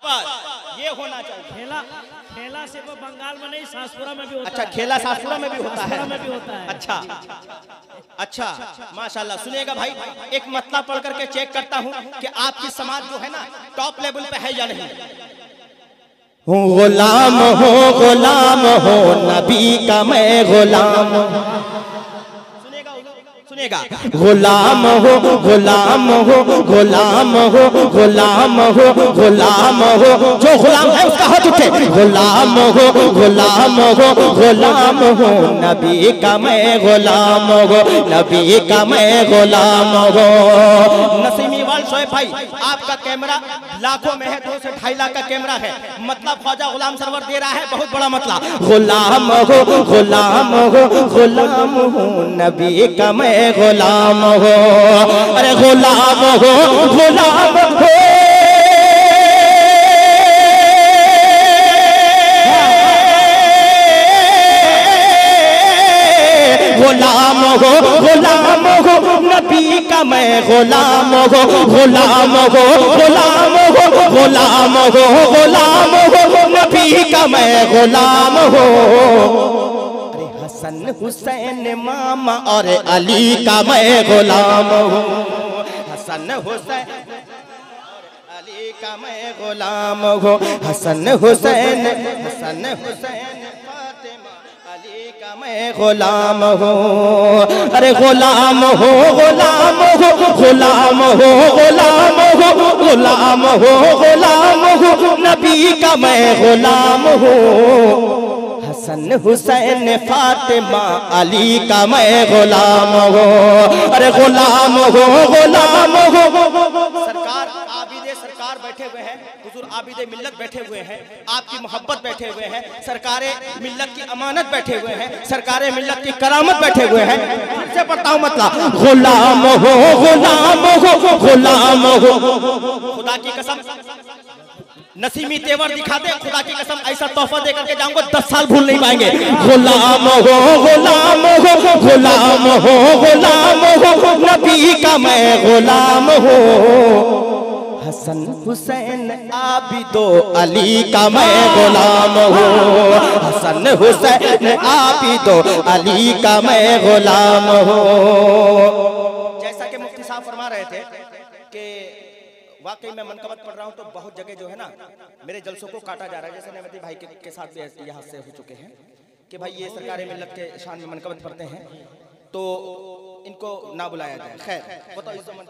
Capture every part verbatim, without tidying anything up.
बस ये होना चाहिए। खेला खेला से वो बंगाल में नहीं, सासपुरा में भी होता अच्छा, है। खेला सासपुरा में भी होता है, में भी होता है। अच्छा अच्छा, माशाल्लाह। सुनिएगा भाई, एक मतलब पढ़ करके चेक करता हूँ कि आपकी समाज जो है ना टॉप लेवल पे है या नहीं। गुलाम हो गुलाम हो नबी का मैं गुलाम, सुनेगा गुलाम हो गुलाम हो गुलाम हो गुलाम हो गुलाम हो, जो गुलाम है उसका हाथ उठे। गुलाम हो गुलाम हो गुलाम हो नबी का मैं गुलाम हो, नबी का मैं गुलाम हो। नसीमी वाल शोएब भाई, आपका कैमरा लाखों में है, दो से ढाई लाख का कैमरा है, मतलब ख्वाजा गुलाम सरवर दे रहा है बहुत बड़ा मतलब। गुलाम हो गुलाम हो गुलाम हो नबी का मैं गुलाम हो, अरे गुलाम हो गुलाम हो, गुलाम हो गुलाम हो नबी का मैं गुलाम हो, गुलाम हो गुलाम हो गुलाम हो गुलाम हो नबी का मैं गुलाम हो। हसन हुसैन मामा और अली का मैं गुलाम हूँ, हसन हुसैन अली का मैं गुलाम हूँ, हसन हुसैन हसन हुसैन फातिमा अली का मैं गुलाम हूँ, अरे गुलाम हो गुलाम हो गुलाम हो गुलाम हो गुलाम हो गुलाम हो नबी का मैं गुलाम हूँ। हसन हुसैन फातिमा अली का मैं गुलाम हो, अरे गुलाम हो गुलाम हो। सरकार आबिदे सरकार बैठे हुए हैं, हुजूर आबिदे मिल्लत बैठे हुए हैं, आपकी मोहब्बत बैठे हुए हैं, सरकारे मिल्लत की अमानत बैठे हुए हैं, सरकारे मिल्लत की करामत बैठे हुए हैं। फिर से पढ़ता हूँ मतलब, गुलाम हो गुलाम हो गुलाम हो, खुदा की कसम नसीमी तेवर दिखा दे, खुदा की कसम ऐसा तोहफा दे करके जाऊंगा दस साल भूल नहीं पाएंगे। गुलाम हो गुलाम हो गुलाम हो गुलाम हो नबी का मैं गुलाम हो। हसन हुसैन आबिदो अली का मैं गुलाम हो, हसन हुसैन आबिदो अली का मैं गुलाम हो। जैसा कि मुफ्ती साहब फरमा रहे थे कि वाकई मैं मनकबत पढ़ रहा हूँ तो बहुत जगह जो है ना मेरे जलसों को काटा जा रहा है। जैसे नमती भाई के, के साथ भी यहाँ से हो चुके हैं कि भाई ये सरकार मिल्लत के शान में मनकबत पढ़ते हैं तो इनको ना बुलाया जाए। खैर बताओ,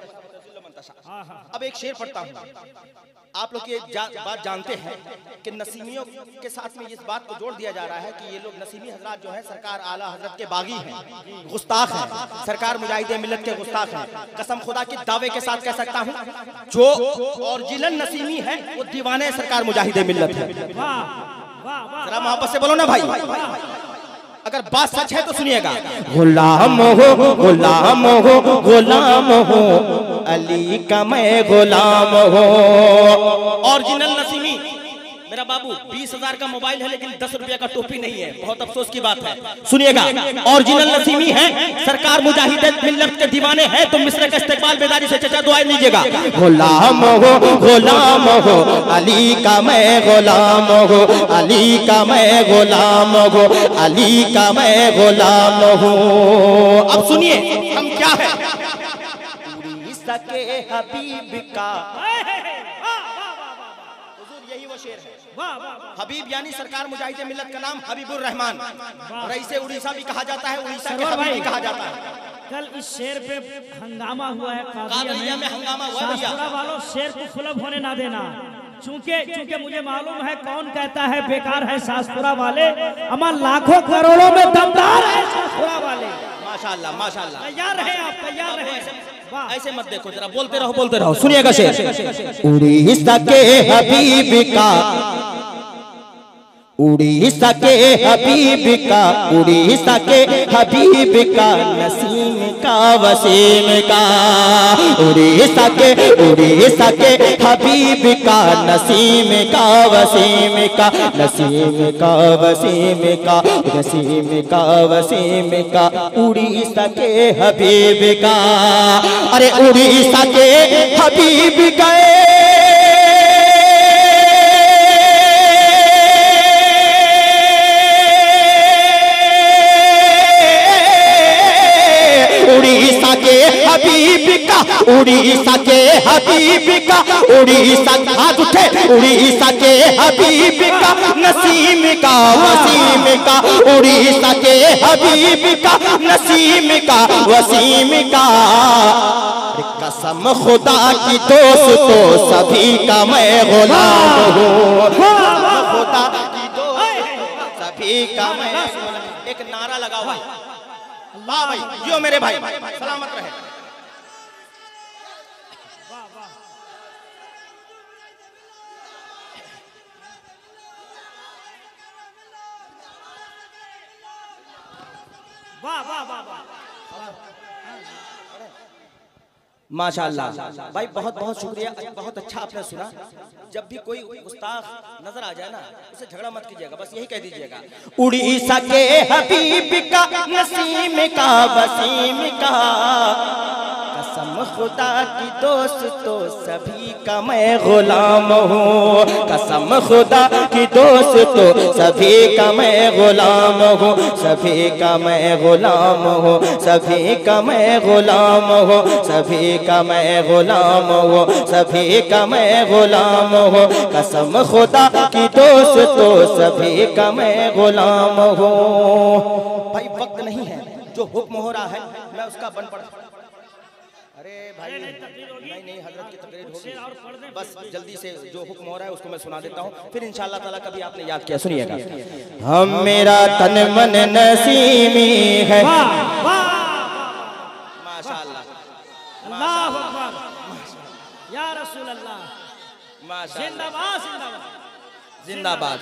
अब एक शेर पढ़ता हूँ। आप लोग ये जा, बात जानते हैं कि नसीमियों के साथ में इस बात को जोड़ दिया जा रहा है कि ये लोग नसीमी हजरात जो है सरकार आला हजरत के बागी हैं, गुस्ताख हैं, सरकार मुजाहिदे मिल्लत के गुस्ताख हैं। कसम खुदा के दावे के साथ कह सकता हूँ जो ओरिजिनल नसीमी है वो दीवाने सरकार मुजाहिदे मिल्लत है। जरा मोहब्बत से बोलो ना भाई, अगर बात सच है तो सुनिएगा। गुलाम हो गुलाम हो गुलाम हो अली का मैं गुलाम हो। ओरिजिनल नसीमी मेरा बाबू बीस हजार का मोबाइल है लेकिन दस रुपया का टोपी नहीं है, बहुत अफसोस की बात है। सुनिएगा, ओरिजिनल नसीमी है, सरकार मुजाहिदे मिल्लत के दीवाने हैं तो मिस्र का इस्तेकबाल बेदारी से चचा दुआएं लीजिएगा। गुलाम हो गुलाम हो अली का मैं गुलाम हो, अली का मैं गुलाम हो, अली का मैं गुलाम हो। अब सुनिए हम क्या है, सके हबीब का, यही वो शेर है। हबीब यानी सरकार मुजाहिदे मिल्लत का नाम हबीबुर रहमान, और इसे उड़ीसा भी कहा जाता है, उड़ीसा के हबीब भी कहा जाता है। कल इस शेर पे हंगामा हुआ है, कादिया में हंगामा हुआ है भैया। वालों शेर को सुलभ होने ना देना, चूंकि चूंकि मुझे मालूम है कौन कहता है बेकार है सासपुरा वाले, अमा लाखों करोड़ों में दमदार है सासपुरा वाले। माशाल्लाह माशाल्लाह, तैयार रहे आप, तैयार रहे। ऐसे मत देखो, जरा बोलते रहो बोलते रहो। सुनिएगा शेर, उड़ीसा के हबीब का, उड़ीसा के हबीब का, उड़ीसा के हबीब का, नसीम का वसीम का, उड़ीसा के उड़ीसा के हबीब का, नसीम का वसीम का, नसीम का वसीम का, नसीम का वसीम का, उड़ीसा के हबीब का, अरे उड़ीसा के हबीब गए का उड़ीसा के हबीब का उड़ीसा हाथ उठे उड़ीसा के हबीब का नसीम का वसीम का उड़ीसा के हबीब का नसीम का वसीम का कसम खुदा की दोस्तों सभी का मैं गुलाम हूँ खुदा की दोस्त सभी का मैं एक नारा लगाओ भाई वाह भाई यो मेरे भाई सलामत रहे वाह वाह वाह वाह माशाअल्लाह भाई बहुत बहुत शुक्रिया बहुत अच्छा आपने सुना जब भी कोई गुस्ताख नजर आ जाए ना उसे झगड़ा मत कीजिएगा बस यही कह दीजिएगा उड़ीसा के हबीब का नसीम का वसीम का कसम खुदा की दोस्तों सभी का मैं गुलाम हूँ कसम खुदा की दोस्तों सभी का मैं गुलाम हूँ सभी का मैं गुलाम हूँ सभी का मैं गुलाम हूँ सभी का मैं गुलाम हूँ सभी का मैं गुलाम हूँ कसम खुदा की दोस्तों सभी का मैं गुलाम हूँ। भाई वक्त नहीं है जो हुक्म हो रहा है मैं उसका बन पड़ा अरे भाई नहीं नहीं हजरत की तकरीर होगी बस जल्दी से जो हुक्म हो रहा है उसको मैं सुना देता हूँ फिर इंशाअल्लाह ताला कभी आपने याद किया सुनिएगा हम मेरा तन मन नसीमी है माशाअल्लाह अल्लाह अकबर या रसूल अल्लाह माशाअल्लाह जिंदाबाद जिंदाबाद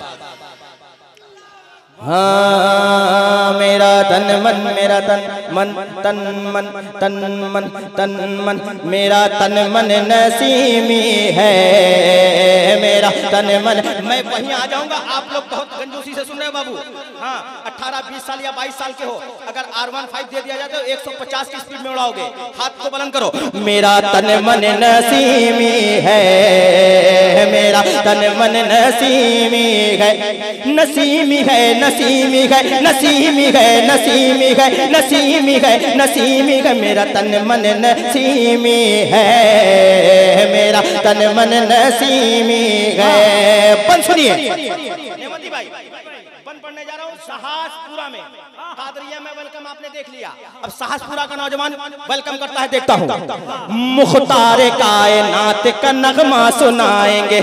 हाँ मेरा तन मन मेरा तन मन तन मन तन मन तन मन मेरा तन मन नसीमी है मेरा तन मन मैं वहीं आ जाऊंगा आप लोग बहुत कंजूसी से सुन रहे हो बाबू हाँ अठारह बीस साल या बाईस साल के हो अगर आर वन फाइव दे दिया जाए तो एक सौ पचास की स्पीड में उड़ाओगे हाथ को बुलंद करो मेरा तन मन नसीमी है मेरा तन मन नसीमी है नसीमी है नसीमी है नसीमी है नसीमी है नसीमी है नसीमी है मेरा तन मन नसीमी है मेरा तन मन नसीमी है बन सुनिए नेमती भाई बन पढ़ने जा रहा हूँ सहासपुरा में कादरिया में वेलकम आपने देख लिया अब सहासपुरा का नौजवान वेलकम करता है देखता हूँ मुख्तार कायनात का नगमा सुनाएंगे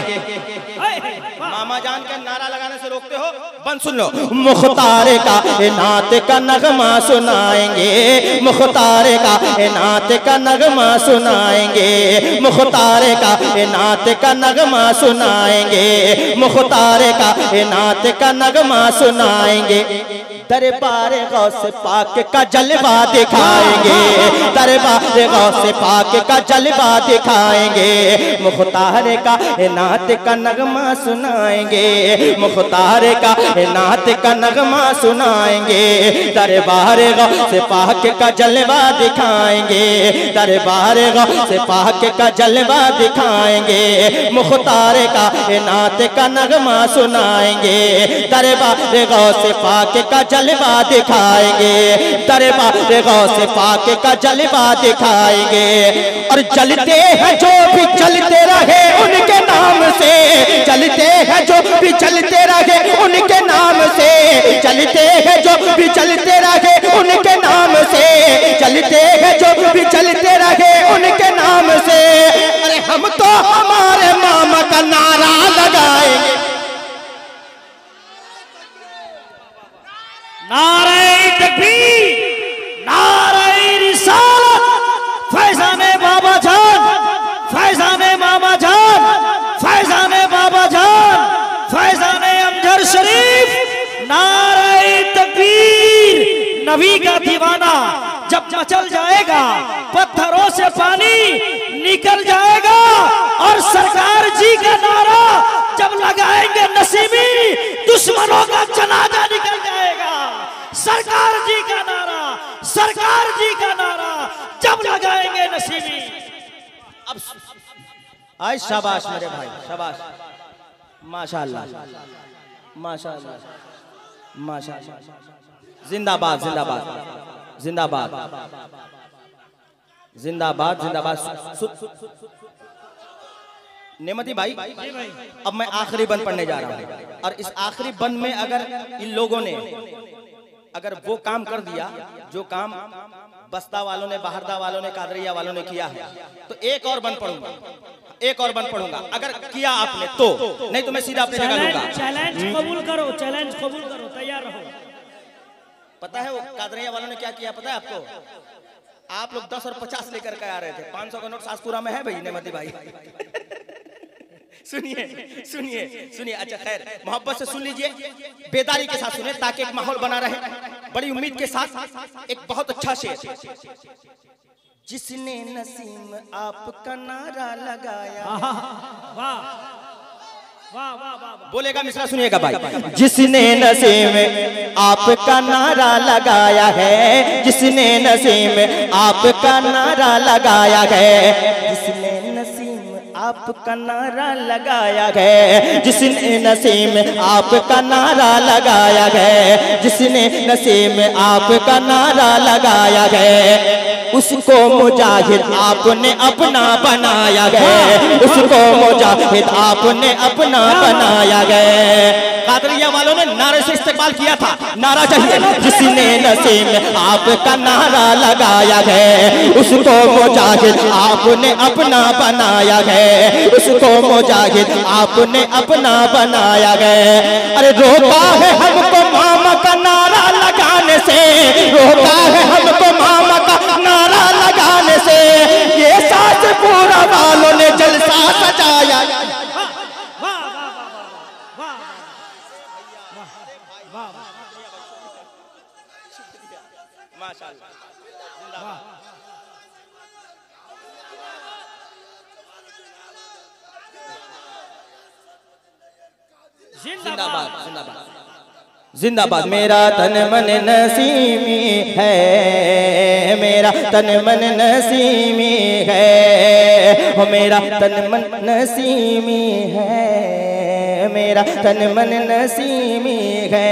मामा जान का नारा लगाने से रोकते हो बंद सुन लो मुख्तार का नात का नगमा सुनाएंगे मुख्तार का नात का नगमा सुनाएंगे मुख्तार का नात का नगमा सुनाएंगे मुख्तार का नात का नगमा सुनाएंगे दरबार गौस पाक का जलवा दिखाएंगे दरबार गौस पाक का जलवा दिखाएंगे मुख्तार का नात का नगमा सुनाएंगे मुख्तार का नात का नगमा सुनाएंगे दरबार गौस पाक का जलवा दिखाएंगे दरबार गौस पाक का जलवा दिखाएंगे मुख्तार का नात का नगमा सुनाएंगे दरबार गौस पाक का जलवा दिखाएंगे दरबार गौस पाक का जलवा दिखाएंगे और चलते हैं जो भी चलते रहे उनके नाम से चलते हैं जो भी चलते रहे उनके नाम से चलते हैं जो भी चलते रहे उनके नाम से चलते हैं जो भी चलते रहे उनके नाम से अरे हम तो हमारे मामा का नारा लगाएंगे नारे तकबीर नारे रिसालत फैजाने बाबा जान फैजाने मामा जान फैजाने बाबा जान फैजाने अमजद शरीफ नारे तकबीर नबी का दीवाना जब मचल जाएगा पत्थरों से पानी निकल जाएगा और सरकार जी का नारा जब लगाएंगे नसीमी दुश्मनों का जनाजा निकल जाएगा सरकार जी का नारा सरकार जी का नारा जब लगाएंगे नसीमी अब आज शाबाश मेरे भाई शाबाश माशाअल्लाह माशाअल्लाह माशाअल्लाह जिंदाबाद जिंदाबाद जिंदाबाद जिंदाबाद जिंदाबाद। नेमती भाई, अब मैं आखिरी बंद पढ़ने जा रहा हूँ, और इस आखिरी बंद में अगर इन लोगों ने अगर वो काम कर दिया जो काम बस्ता वालों ने, बहरदा वालों ने, कादरिया वालों ने किया है, तो एक और बंद पढ़ूंगा, एक और बंद पढ़ूंगा। अगर किया आपने तो, नहीं तो मैं सीधा अपनी जगह लूंगा। चैलेंज कबूल करो, चैलेंज कबूल करो, तैयार रहो। पता है वो कादरिया वालों ने क्या किया, पता है आपको? आप लोग दस और पचास लेकर के आ रहे थे, पांच सौ का नोट सासपुरा में है भाई नेमती भाई। सुनिए सुनिए सुनिए, अच्छा खैर मोहब्बत से सुन लीजिए, बेदारी के साथ सुनिए ताकि एक माहौल बना रहे, बड़ी उम्मीद के साथ। एक बहुत अच्छा शेर, जिसने नसीम आपका नारा लगाया, वाह वाह वाह वाह, बोलेगा मिश्रा, सुनिएगा भाई। जिसने नसीम आपका नारा लगाया है, जिसने नसीम आपका नारा लगाया है, जिसने नसीम आपका नारा लगाया है, जिसने नसीम आपका नारा लगाया है, जिसने नसीम आपका नारा लगाया है, उसको मुजाहिद आपने अपना बनाया है, उसको मुजाहिद आपने अपना बनाया है। कादरिया वालों ने नारे से इस्तेमाल किया था, नारा चाहिए। जिसने नसीम आपका नारा लगाया है, उसको मुजाहिद आपने अपना बनाया है, उसको मुजाहिद आपने अपना बनाया है। अरे रोका है हमको मामा का नारा लगाने से, रोका है हमको मामा का नारा लगाने से, ये सास पूरा वालों ने जलसा सजाया। जिंदाबाद जिंदाबाद जिंदाबाद। मेरा तन मन नसीमी है, मेरा तन मन नसीमी है, हो मेरा तन मन नसीमी है, मेरा तन मन नसीमी है,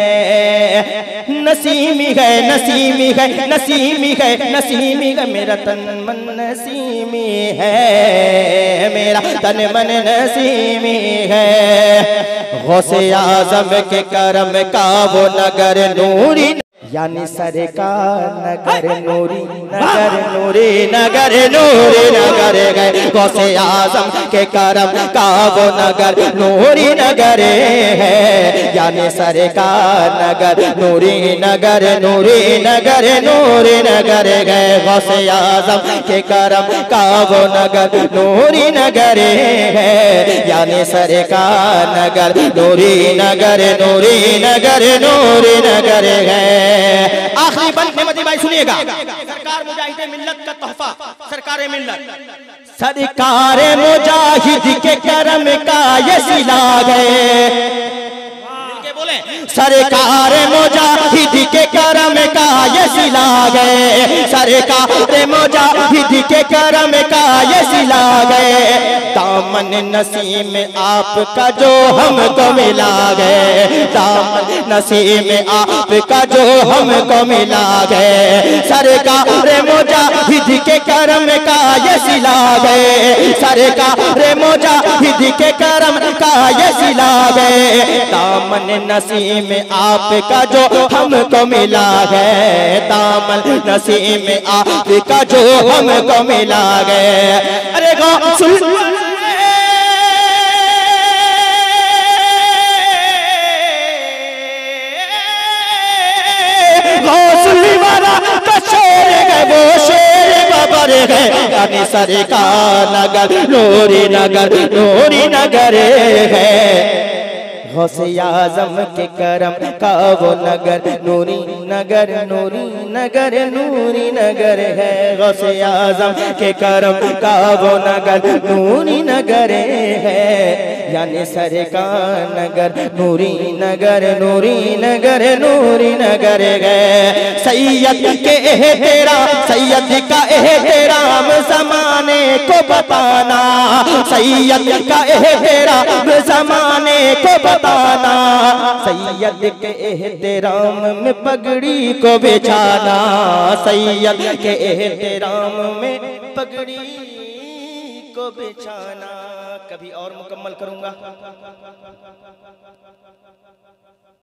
नसीमी है, नसीमी है, नसीमी है, नसीमी है, मेरा तन मन नसीमी है, मेरा तन मन नसीमी है। गौसे आज़म के करम का वो नगर नूरी, यानी सरकार नगर नूरी, नगर नूरी, नगर नूरी नगर गए। गौसे आज़म के करम का वो नगर नूरी नगर है, यानी सरकार नगर नूरी, नगर नूरी, नगर नूरी नगर गए। गौसे आज़म के करम का वो नगर नूरी नगर है, यानी सरकार नगर नूरी, नगर नूरी, नगर नूरी नगर है। आखिरी बंद नेमती भाई सुनिएगा। सरकार मुजाहिद मिल्लत का तोहफा, सरकार मिल्लत, सरकार मुजाहिद के करम का ये सिला गए, मिलके बोले, सरकार मुजाहिद के करम का ये सिला गए, सरकार मुजाहिद के करम का ये सिला गए। दामन नसीम आपका जो हमको मिला गए, दामन नसीम आपका जो हमको मिला गए, सरकार मुजाहिद के करम का ये सिला गए, सरकार मुजाहिद के करम का ये सिला गए। दामन नसीम आपका जो हमको मिला है, दामन नसीम आपका जो हमको मिला गए। अरे गौसुल वाला का शेर है, वो शेर बबर है, यानी सरकार नगर नूरी, नगर नूरी नगर है। गौसे आज़म के करम का वो नगर नूरी, नगर नूरी, नगर नूरी नगर है। गौसे आज़म के करम का वो नगर नूरी नगर है, यानी सरकार नगर नूरी नगर नूरी नगर नूरी नगर गए। सैयद के एहतरा सैयद का एहतराम ज़माने को बताना, सैयद का एहतराम ज़माने को बताना, सैयद के एहतराम में पगड़ी को बिछाना, सैयद के एहतराम में पगड़ी को बिछाना। कभी और मुकम्मल करूंगा।